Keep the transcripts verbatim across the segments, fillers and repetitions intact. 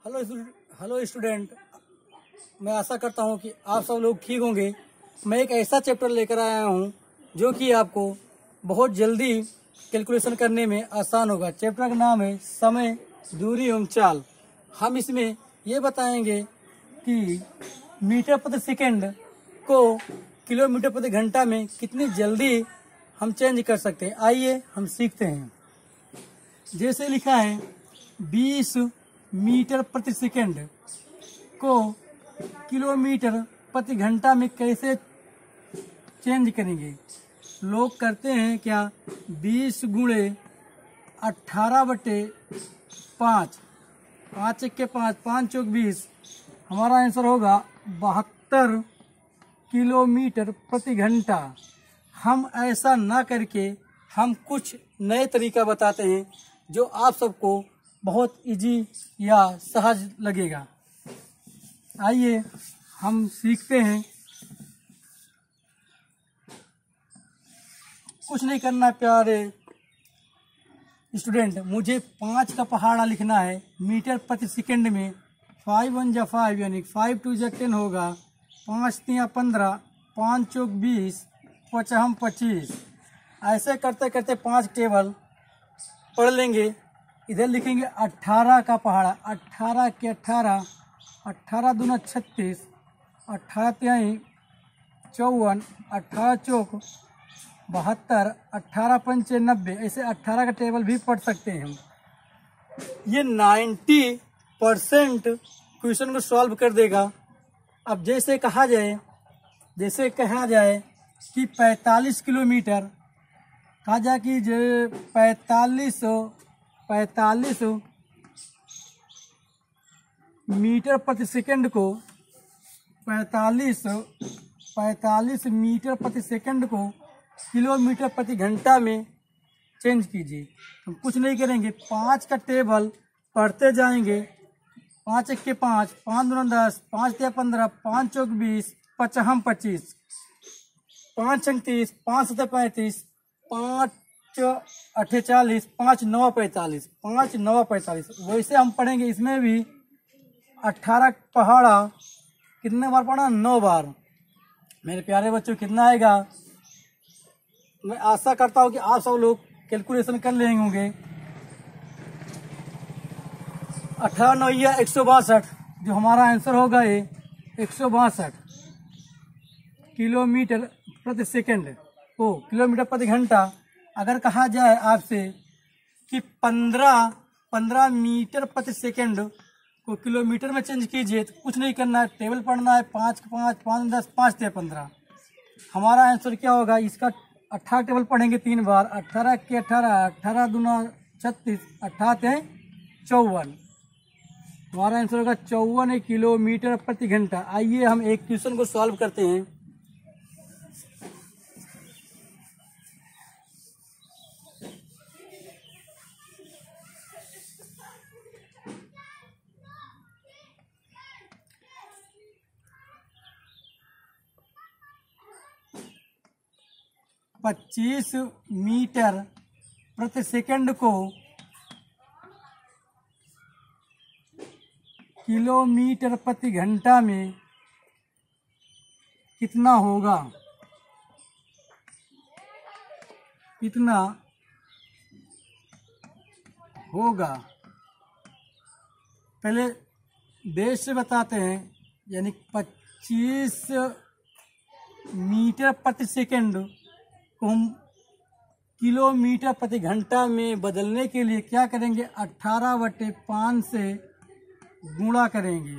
Hello hello student, मैं आशा करता हूं कि आप सब लोग ठीक होंगे। मैं एक ऐसा चैप्टर लेकर आया हूं जो कि आपको बहुत जल्दी कैलकुलेशन करने में आसान होगा। चैप्टर का नाम है समय, दूरी एवं चाल। हम इसमें ये बताएंगे कि मीटर प्रति सेकंड को किलोमीटर प्रति घंटा में कितनी जल्दी हम चेंज कर सकते हैं। आइए हम सीखते हैं। जैसे लिखा है बीस मीटर प्रति सेकंड को किलोमीटर प्रति घंटा में कैसे चेंज करेंगे। लोग करते हैं क्या, बीस गुणे अट्ठारह बटे पाँच, पाँच एक के पाँच, पाँच चौक बीस, हमारा आंसर होगा बहत्तर किलोमीटर प्रति घंटा। हम ऐसा ना करके हम कुछ नए तरीका बताते हैं जो आप सबको बहुत इजी या सहज लगेगा। आइए हम सीखते हैं। कुछ नहीं करना प्यारे स्टूडेंट, मुझे पाँच का पहाड़ा लिखना है मीटर प्रति सेकंड में। फाइव वन जा फाइव यानी फाइव टू जा टेन होगा, पाँच तिया पंद्रह, पाँच चौक बीस, पचहम पच्चीस। ऐसे करते करते पांच टेबल पढ़ लेंगे। इधर लिखेंगे अट्ठारह का पहाड़ा, अट्ठारह के अट्ठारह, अट्ठारह दूना छत्तीस, अट्ठारह तिहाई चौवन, अट्ठारह चौक बहत्तर, अट्ठारह पंचे नब्बे। ऐसे अट्ठारह का टेबल भी पढ़ सकते हैं हम। ये नाइन्टी परसेंट क्वेश्चन को सॉल्व कर देगा। अब जैसे कहा जाए जैसे कहा जाए कि पैंतालीस किलोमीटर, कहा जाए कि जो पैंतालीस पैंतालीस मीटर प्रति सेकंड को पैंतालीस पैंतालीस मीटर प्रति सेकंड को किलोमीटर प्रति घंटा में चेंज कीजिए। हम कुछ नहीं करेंगे, पाँच का टेबल पढ़ते जाएंगे। पाँच एक के पाँच, पाँच दूना दस, पाँच तिया पंद्रह, पाँच चौक बीस, पचहम पच्चीस, पाँच छंग तीस, पाँच सत्तर पैंतीस, पाँच अठे चालीस, पाँच नौ पैंतालीस, पाँच नौ पैंतालीस। वैसे हम पढ़ेंगे इसमें भी अट्ठारह पहाड़ा कितने बार पढ़ा, नौ बार। मेरे प्यारे बच्चों कितना आएगा, मैं आशा करता हूँ कि आप सब लोग कैलकुलेशन कर लेंगे होंगे। अठारह नौ या एक सौ बासठ, जो हमारा आंसर होगा ये एक सौ बासठ किलोमीटर प्रति सेकंड को किलोमीटर प्रति घंटा। अगर कहा जाए आपसे कि पंद्रह पंद्रह मीटर प्रति सेकंड को किलोमीटर में चेंज कीजिए, तो कुछ नहीं करना है, टेबल पढ़ना है। पाँच के पाँच, पाँच दस, पाँच ते पंद्रह। हमारा आंसर क्या होगा, इसका अट्ठारह टेबल पढ़ेंगे तीन बार। अट्ठारह के अट्ठारह, अट्ठारह दूना छत्तीस, अट्ठारह ते चौवन। हमारा आंसर होगा चौवन किलोमीटर प्रति घंटा। आइए हम एक क्वेश्चन को सॉल्व करते हैं। पच्चीस मीटर प्रति सेकंड को किलोमीटर प्रति घंटा में कितना होगा, कितना होगा। पहले बेस से बताते हैं, यानी पच्चीस मीटर प्रति सेकंड को हम किलोमीटर प्रति घंटा में बदलने के लिए क्या करेंगे, अट्ठारह बटे पाँच से गुणा करेंगे।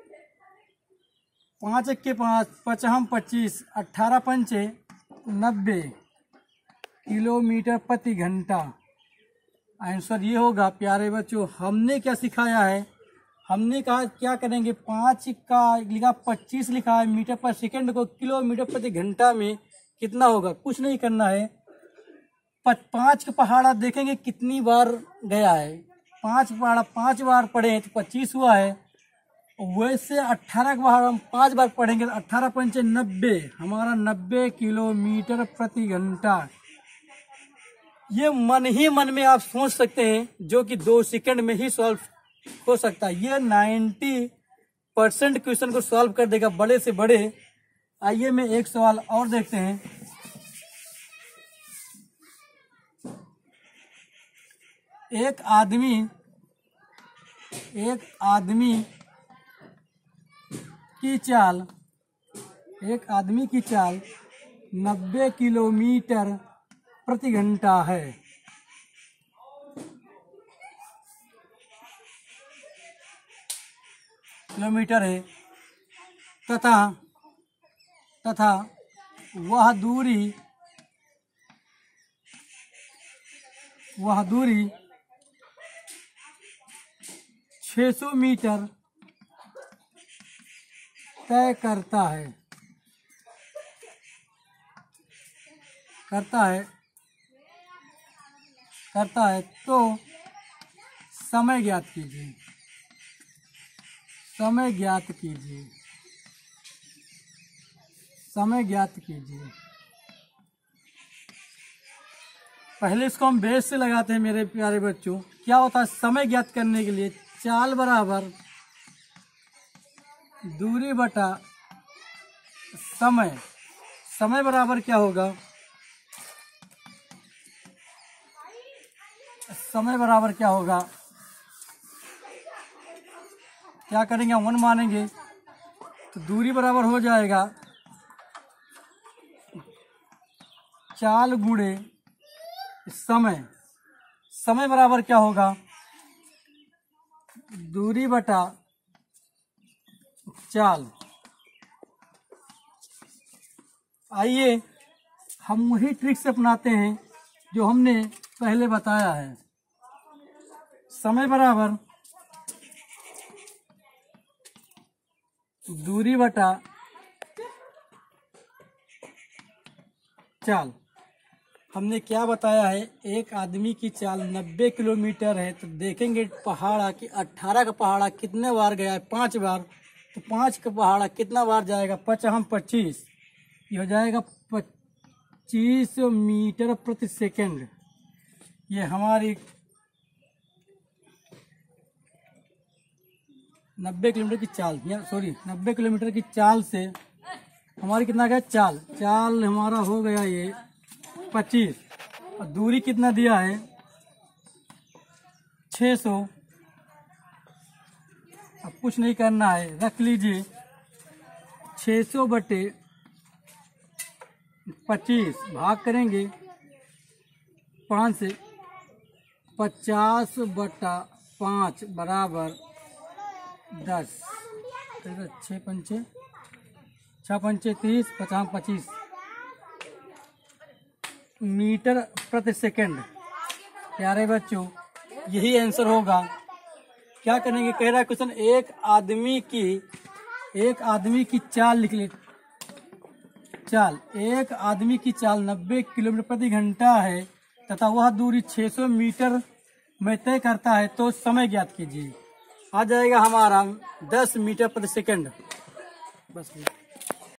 पाँच एक के पाँच, पचहम पच्चीस, अट्ठारह पंचे नब्बे किलोमीटर प्रति घंटा। आंसर ये होगा प्यारे बच्चों। हमने क्या सिखाया है, हमने कहा क्या करेंगे, पाँच का लिखा पच्चीस लिखा है मीटर पर सेकंड को किलोमीटर प्रति घंटा में कितना होगा। कुछ नहीं करना है, पाँच का पहाड़ा देखेंगे कितनी बार गया है। पाँच पहाड़ा पाँच बार पढ़े तो पच्चीस हुआ है। वैसे अट्ठारह का पहाड़ा हम पाँच बार पढ़ेंगे तो अट्ठारह पंचे नब्बे, हमारा नब्बे किलोमीटर प्रति घंटा। ये मन ही मन में आप सोच सकते हैं, जो कि दो सेकंड में ही सॉल्व हो सकता है। ये नाइन्टी परसेंट क्वेश्चन को सॉल्व कर देगा, बड़े से बड़े। आइए मैं एक सवाल और देखते हैं। एक आदमी एक आदमी की चाल एक आदमी की चाल नब्बे किलोमीटर प्रति घंटा है। किलोमीटर है तथा तथा वह दूरी वह दूरी छह सौ मीटर तय करता है करता है करता है तो समय ज्ञात कीजिए समय ज्ञात कीजिए समय ज्ञात कीजिए पहले इसको हम बेस से लगाते हैं मेरे प्यारे बच्चों। क्या होता है समय ज्ञात करने के लिए? चाल बराबर दूरी बटा समय। समय बराबर क्या होगा? समय बराबर क्या होगा? क्या करेंगे? वन मानेंगे तो दूरी बराबर हो जाएगा चाल गुणे समय। समय बराबर क्या होगा? दूरी बटा चाल। आइए हम वही ट्रिक से अपनाते हैं जो हमने पहले बताया है। समय बराबर दूरी बटा चाल। हमने क्या बताया है? एक आदमी की चाल नब्बे किलोमीटर है, तो देखेंगे पहाड़ा कि अट्ठारह का पहाड़ा कितने बार गया है? पांच बार। तो पांच का पहाड़ा कितना बार जाएगा? पचास पच्चीस, ये हो जाएगा पच्चीस मीटर प्रति सेकंड। ये हमारी नब्बे किलोमीटर की चाल, या सॉरी नब्बे किलोमीटर की चाल से हमारी कितना गया? चाल चाल हमारा हो गया ये पच्चीस। और दूरी कितना दिया है? छह सौ। अब कुछ नहीं करना है, रख लीजिए छह सौ बटे पच्चीस, भाग करेंगे पाँच से। पचास बटा पाँच बराबर दस। छः पंचे छः पंचे तीस, पचास पच्चीस मीटर प्रति सेकंड। प्यारे बच्चों यही आंसर होगा। क्या करेंगे? कह रहा है क्वेश्चन, एक आदमी की एक आदमी की चाल लिख ले। चाल एक आदमी की चाल नब्बे किलोमीटर प्रति घंटा है तथा वह दूरी छह सौ मीटर में तय करता है, तो समय ज्ञात कीजिए। आ जाएगा हमारा दस मीटर प्रति सेकंड। बस।